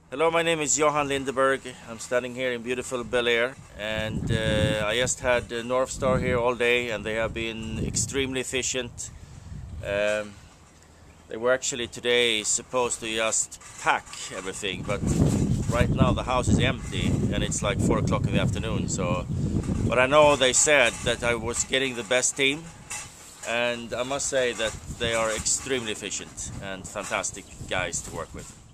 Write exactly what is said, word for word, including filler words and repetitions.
Hello, my name is Johan Lindeberg. I'm standing here in beautiful Bel-Air, and uh, I just had uh, NorthStar here all day, and they have been extremely efficient. Um, they were actually today supposed to just pack everything, but right now the house is empty and it's like four o'clock in the afternoon. So, but I know they said that I was getting the best team, and I must say that they are extremely efficient and fantastic guys to work with.